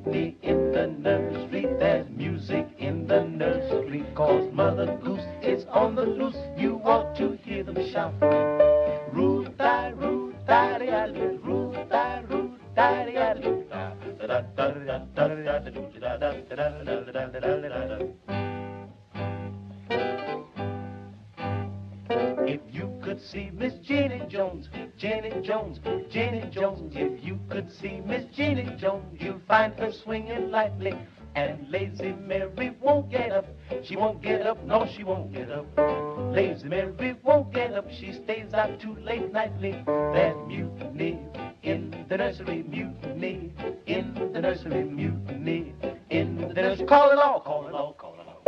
mutiny in the nursery. There's music in the nursery, 'cause Mother Goose is on the loose. You ought to hear them shout. Root-die, root-die-de-a-doo, root-die, root-die-de-a-doo, da-da-da-da-da-da-da-da-da-da-da-da-da-da-da-da-da. If you could see Miss Jenny Jones, Jenny Jones, Jenny Jones, if you could see Miss Jenny Jones, you'll find her swinging lightly, and lazy Mary won't get up. She won't get up, no, she won't get up. Lazy Mary won't get up, she stays out too late nightly. There's mutiny in the nursery, mutiny in the nursery, mutiny in the nursery. Call it all, call it all, call it all.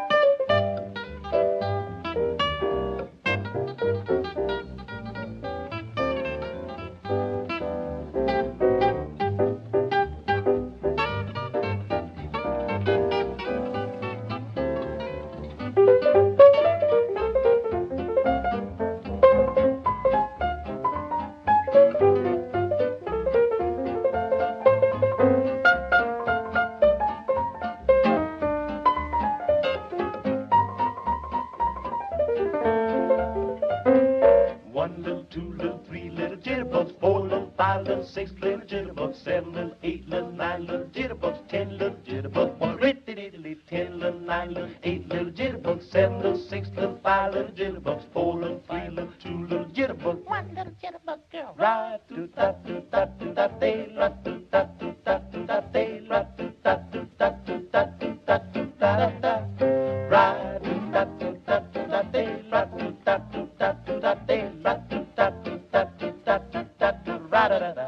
One little, two little, three little jitterbugs, four little, five little, six little jitterbugs, seven little, eight little, nine little jitterbugs, 10 little jitterbugs, one ritty-ditty-lit, 10 little, 9 little, 8 little jitterbugs, 7 little, 6 little, 5 little jitterbugs, 4 little, 3 little, 2 little jitterbugs, one little jitterbug girl. Right do da do da do da day, la do da do da do da day, la do da do da do da do da do da da da. Right do da do da do da day, la do da do da do da day, la do da do da do da do da do ra da da da.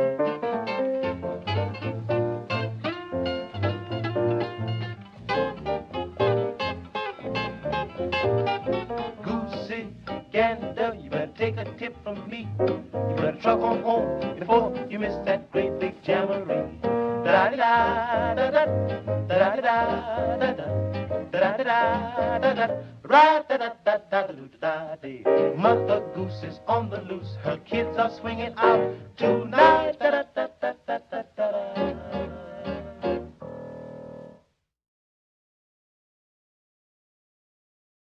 Goosey gander, you better take a tip from me. You better truck on home before you miss that great big jamboree. Da da da da da da da da da da da da da. Right da da da da da da da. Mother Goose is on the loose. Her kids are swinging out tonight. Da da da da da da da.